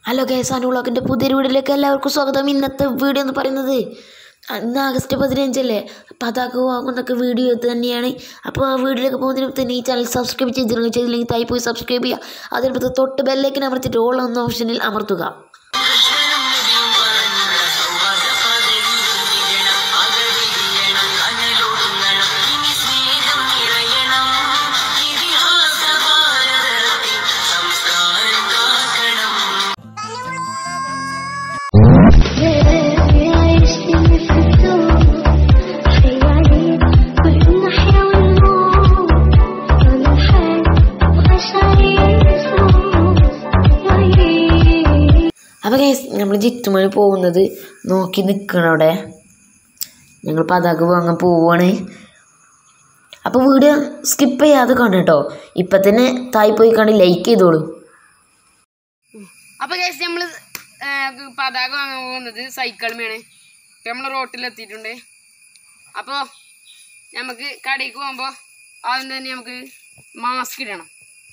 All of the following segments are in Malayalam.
ഹലോ ഗൈസ്, അനുളോക്കിൻ്റെ പുതിയൊരു വീഡിയോയിലേക്ക് എല്ലാവർക്കും സ്വാഗതം. ഇന്നത്തെ വീഡിയോ എന്ന് പറയുന്നത് ഇന്ന് ആഗസ്റ്റ് 15 അല്ലേ, അപ്പോൾ അതൊക്കെ വാങ്ങുന്നൊക്കെ വീഡിയോ ഇത് തന്നെയാണ്. അപ്പോൾ ആ വീഡിയോയിലേക്ക് പോകുന്നതിന് തന്നെ ഈ ചാനൽ സബ്സ്ക്രൈബ് ചെയ്തില്ലെങ്കിൽ തായി പോയി സബ്സ്ക്രൈബ് ചെയ്യുക. അതിനടുത്ത് തൊട്ട് ബെല്ലേക്കിന് അമർത്തിയിട്ട് ഓൾ എന്ന ഓപ്ഷനിൽ അമർത്തുക. അപ്പോൾ ഗൈസ്, നമ്മൾ ജിത്തുമണി പോകുന്നത് നോക്കി നിൽക്കണം. അവിടെ ഞങ്ങൾ പതാക വാങ്ങാൻ പോവുകയാണ്. അപ്പോൾ വീഡിയോ സ്കിപ്പ് ചെയ്യാതെ കാണും കേട്ടോ. ഇപ്പം തന്നെ തായി പോയി കണ്ട് ലൈക്ക് ചെയ്തോളൂ. അപ്പോൾ ഗൈസ്, നമ്മൾ പതാക വാങ്ങാൻ പോകുന്നത് സൈക്കിളുമാണ്. ഇപ്പം നമ്മൾ റോട്ടിലെത്തിയിട്ടുണ്ട്. അപ്പോൾ നമുക്ക് കടയിലേക്ക് പോകുമ്പോൾ ആദ്യം തന്നെ നമുക്ക് മാസ്ക് ഇടണം.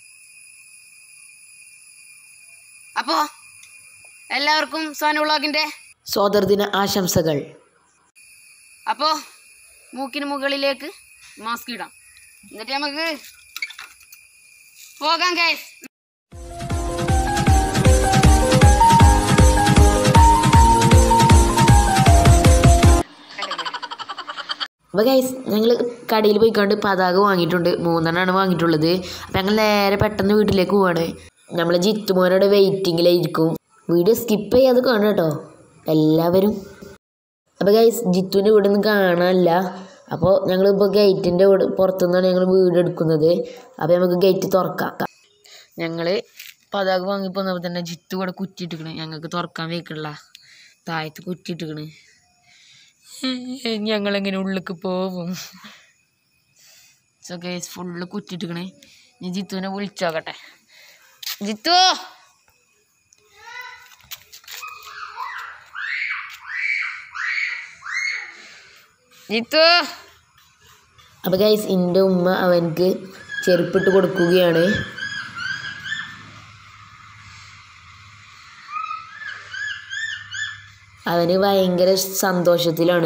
അപ്പോൾ എല്ലാവർക്കും സോനു വ്ളോഗിൻ്റെ സ്വാതന്ത്ര്യദിന ആശംസകൾ. അപ്പോൾ മൂക്കിന് മുകളിലേക്ക് മാസ്ക് ഇടാം, എന്നിട്ട് നമുക്ക് പോകാം ഗൈസ്. അപ്പോൾ ഗൈസ്, ഞങ്ങൾ കടയിൽ പോയിക്കൊണ്ട് പതാക വാങ്ങിയിട്ടുണ്ട്. 3 വാങ്ങിയിട്ടുള്ളത്. അപ്പോൾ ഞങ്ങൾ നേരെ പെട്ടെന്ന് വീട്ടിലേക്ക് പോവാണ്. നമ്മൾ ജിത്തുമോനോട് വെയിറ്റിങ്ങിലായിരിക്കും. വീഡിയോ സ്കിപ്പ് ചെയ്യാതെ കാണും കേട്ടോ എല്ലാവരും. അപ്പോൾ ഗൈസ്, ജിത്തുവിൻ്റെ വീട് ഒന്നും കാണാനില്ല. അപ്പോൾ ഞങ്ങളിപ്പോൾ ഗേറ്റിൻ്റെ പുറത്തുനിന്നാണ് ഞങ്ങൾ വീട് എടുക്കുന്നത്. അപ്പോൾ നമുക്ക് ഗേറ്റ് തുറക്കാം. ഞങ്ങൾ പതാക വാങ്ങിപ്പോന്നപ്പോൾ തന്നെ ജിത്തു ഇവിടെ കുറ്റിയിട്ടിക്കണ്. ഞങ്ങൾക്ക് തുറക്കാൻ വെക്കില്ല, താഴത്ത് കുറ്റിയിട്ടിക്കണ്. ഞങ്ങളെങ്ങനെ ഉള്ളിലേക്ക് പോവും. സോ ഗൈസ്, ഫുള്ള് കുറ്റിയിട്ടിക്കണേ. ഞാൻ ജിത്തുവിനെ വിളിച്ചോക്കട്ടെ. ജിത്തു, ജിത്തു. അപ്പോൾ ഗൈസ്, എൻ്റെ ഉമ്മ അവനക്ക് ചെരുപ്പിട്ട് കൊടുക്കുകയാണ്. അവന് ഭയങ്കര സന്തോഷത്തിലാണ്.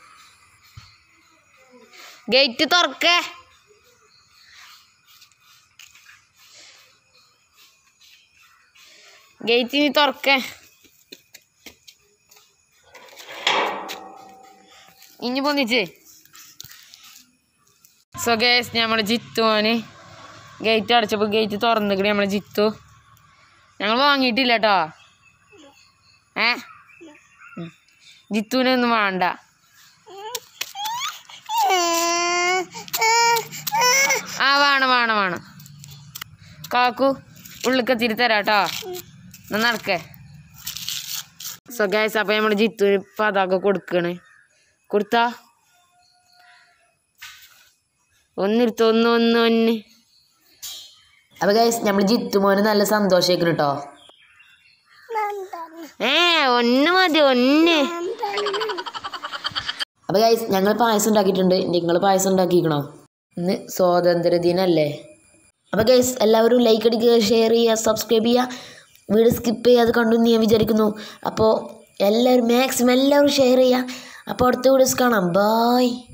ഗേറ്റ് തുറക്കേ. ഗേറ്റ് ഇനി തുറക്കേ. ഇനി പൊന്നിച്ചേ. സോ ഗൈസ്, നമ്മുടെ ജിത്തുവിന് ഗേറ്റ് അടച്ചപ്പോൾ ഗേറ്റ് തുറന്നിക്കണേ. നമ്മളെ ജിത്തു ഞങ്ങൾ വാങ്ങിയിട്ടില്ല കേട്ടോ. ജിത്തുവിനൊന്നും വേണ്ട. വേണം കാക്കു ഉള്ളിക്കെത്തിരി തരാം കേട്ടോ. നടക്കേ. സോ ഗൈസ്, അപ്പോൾ നമ്മൾ ജിത്തുവിന് പതാക കൊടുക്കണേ. കൊടുത്താ ഒന്നെടുത്ത് ഒന്ന്. അപ്പോൾ ഗൈസ്, നമ്മൾ ജിത്തുമോന് നല്ല സന്തോഷിക്കണം കേട്ടോ. ഒന്ന് മതി, ഒന്ന്. അപ്പോൾ ഗൈസ്, ഞങ്ങൾ പായസം ഉണ്ടാക്കിയിട്ടുണ്ട്. നിങ്ങൾ പായസം ഉണ്ടാക്കിക്കണോ? ഇന്ന് സ്വാതന്ത്ര്യദിനല്ലേ. അപ്പോൾ ഗൈസ്, എല്ലാവരും ലൈക്ക് അടിക്കുക, ഷെയർ ചെയ്യുക, സബ്സ്ക്രൈബ് ചെയ്യുക. വീഡിയോ സ്കിപ്പ് ചെയ്യാതെ കണ്ടു എന്ന് ഞാൻ വിചാരിക്കുന്നു. അപ്പോൾ എല്ലാവരും മാക്സിമം എല്ലാവരും ഷെയർ ചെയ്യുക. അപ്പോൾ അടുത്ത വീഡിയോസ് കാണാം. ബൈ.